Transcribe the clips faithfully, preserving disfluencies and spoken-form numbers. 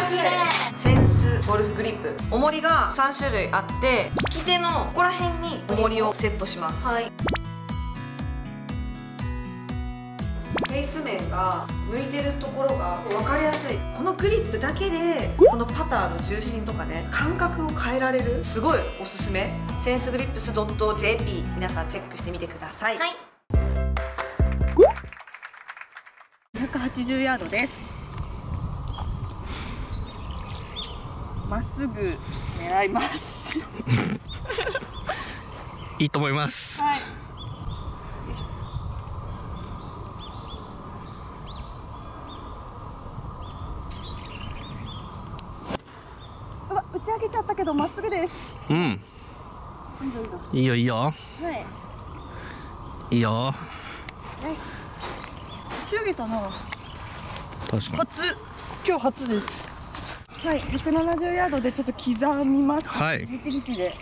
ますね。センスゴルフグリップ、重りがさん種類あって、利き手のここら辺に重りをセットします。はい。フェイス面が向いてるところが分かりやすい。このグリップだけでこのパターの重心とかね、感覚を変えられる、すごいおすすめ。センスグリップス ドットジェーピー 皆さんチェックしてみてください。はい、 ひゃくはちじゅうヤードです。まっすぐ狙います。 いいと思います。はい。 うわ、打ち上げちゃったけどまっすぐです。 うん。いいよいいよ。はい。いいよ。 打ち上げたな。 確かに。 初、今日初です。はい、ひゃくななじゅうヤードでちょっと刻みます。はい。力力で。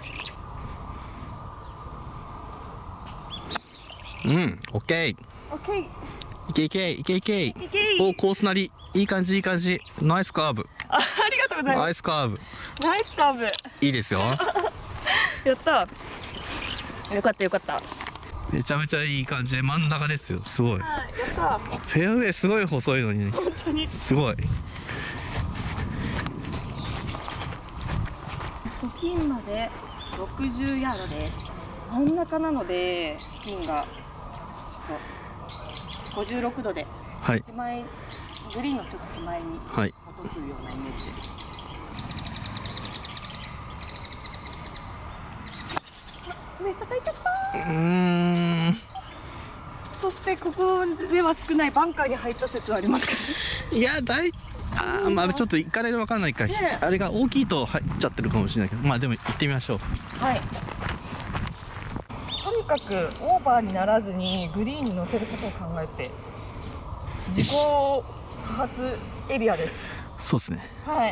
うん、オッケー。 オッケー。 いけいけいけいけ。いけ。 お、コースなり、いい感じいい感じ。ナイスカーブ。 あ、ありがとうございます。 ナイスカーブ。 ナイスカーブ。 いいですよ。 やった。よかったよかった。 めちゃめちゃいい感じで真ん中ですよ。すごい。 はい、やった。 フェアウェイすごい細いのに。 本当に。 すごい。 ピンまでろくじゅうヤードです。真ん中なのでピンがちょっとごじゅうろくどで、はい、手前グリーンのちょっと手前に落とすようなイメージです。目叩いちゃった。うーん。そしてここでは少ないバンカーに入った説はありますか？ いや、大あまあちょっと行かないと分かんないか、ね、あれが大きいと入っちゃってるかもしれないけど、まあでも行ってみましょう。はい。 とにかくオーバーにならずにグリーンに乗せることを考えて自己多発エリアです。 そうですね。 はい。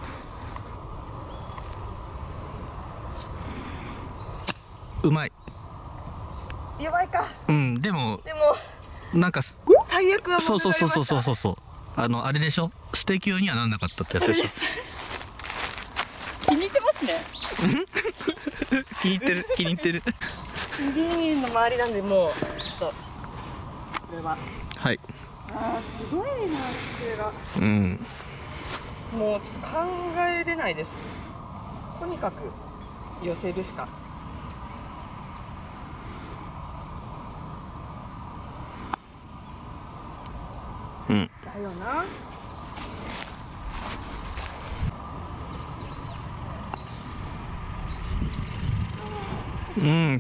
うまい。 やばいか。 うん、でもでもなんか最悪はそうそうそうそうそうそうそう。あのあれでしょ、ステ級にはなんなかったってやつでしょ。 気に入ってますね。 気に入ってる気に入ってる。 グリーンの周りなんでもうちょっとこれははい。 あーすごいな、これが。 うん。 もうちょっと考えれないです。とにかく寄せるしか。 うん。 だよな。 うん、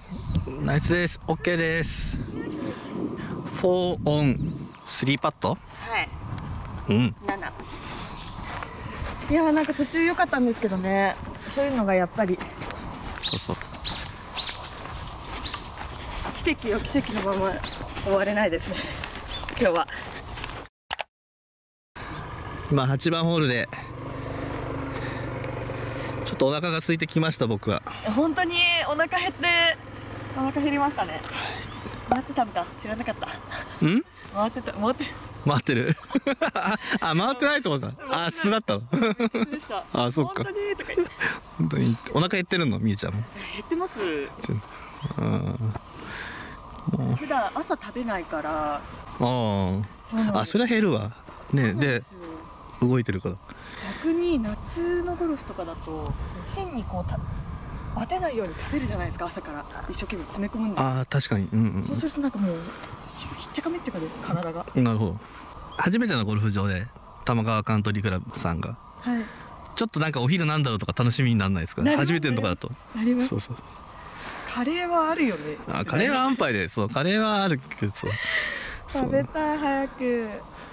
ナイスです。オッケーです。フォーオンスリーパット。 はい。 うん。 なな。いやーなんか途中良かったんですけどね。そういうのがやっぱり。 そうそう。 奇跡を奇跡のまま終われないですね。今日は。 今はちばんホールでちょっとお腹が空いてきました。僕は本当にお腹減ってお腹減りましたね。回って食べた、知らなかった。 ん回ってた、回ってる回ってるあ、回ってないと思った。あ、素だったのあ、そっか。 本当にとか言って。 本当にお腹減ってるの、みゆちゃんも。 減ってます。 あ、 普段朝食べないから。 ああ、それは減るわね。で動いてるから。 逆に夏のゴルフとかだと変にこうたバテないように食べるじゃないですか。朝から一生懸命詰め込むんで。 ああ、確かに。うんうん。 そうするとなんかもうひっちゃかめっちゃかです、体が。 なるほど。初めてのゴルフ場で玉川カントリークラブさんが、はい、ちょっとなんかお昼なんだろうとか楽しみにならないですかね。初めてのとこだと。 なります。 そうそう。 カレーはあるよね。 あ、カレーは安牌で、そう、カレーはあるけど、そう。 食べたい、早く。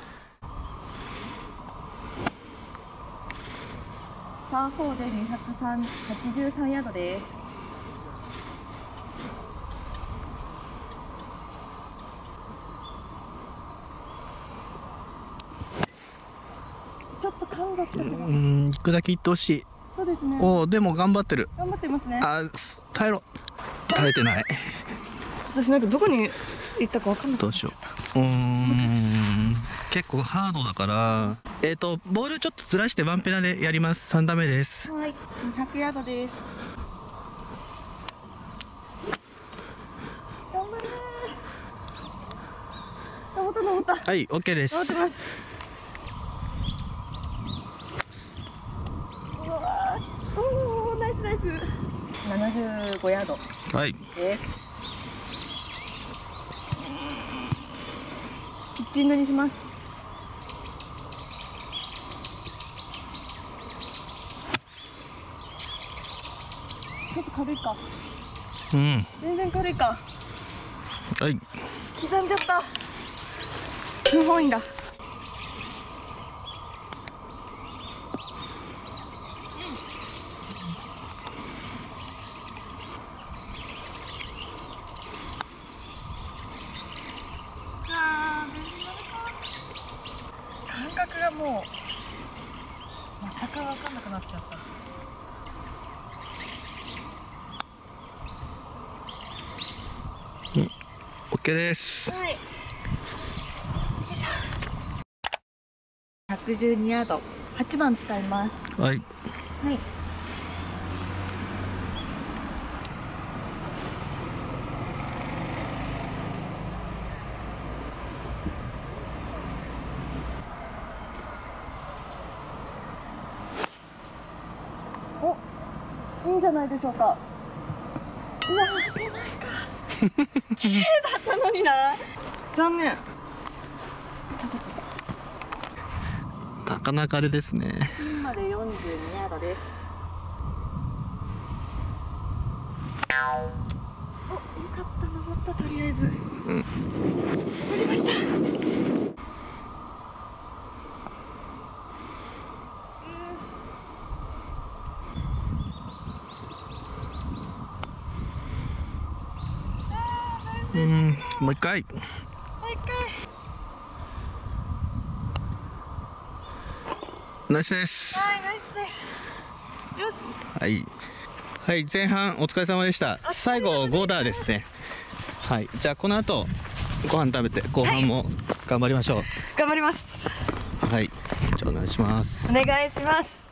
パーフォーでにひゃくはちじゅうさんヤードです。ちょっと感がったけど。うん、 いくだけいってほしい。 そうですね。 おお、でも頑張ってる。 頑張ってますね。 あ、耐えろ。耐えてない。 私なんかどこに行ったか分かんなかった。 どうしよう。うーん。 結構ハードだから、えっとボールちょっとずらしてワンペナでやります。さん打目です。 はい、にひゃくヤードです。頑張れー。登った登った。 はい、オッケーです。 登ってます。うわー、おー、ナイスナイス。ななじゅうごヤードはいです。ピッチングにします。ちょっと軽いか。 うん、 全然軽いか。 はい、 刻んじゃった。不本意だ。感覚がもう全く分かんなくなっちゃった。 うん、オッケーです。 はい。よいしょ。ひゃくじゅうにヤード、はちばん使います。 はい。 はい。お、いいんじゃないでしょうか。うわ、出ますか。綺麗だったのにな。残念。 なかなかあれですね。 ピンまでよんじゅうにヤードです。お、よかった、登った、とりあえず。うん。登りました。 うん、もう一回。 もう一回。 ナイスです。 はい、ナイスです。よし。 はい。はい、前半お疲れ様でした。最後ゴーダーですね。はい、じゃあこの後ご飯食べて後半も頑張りましょう。はい、 頑張ります。 はい、じゃあお願いします。 お願いします。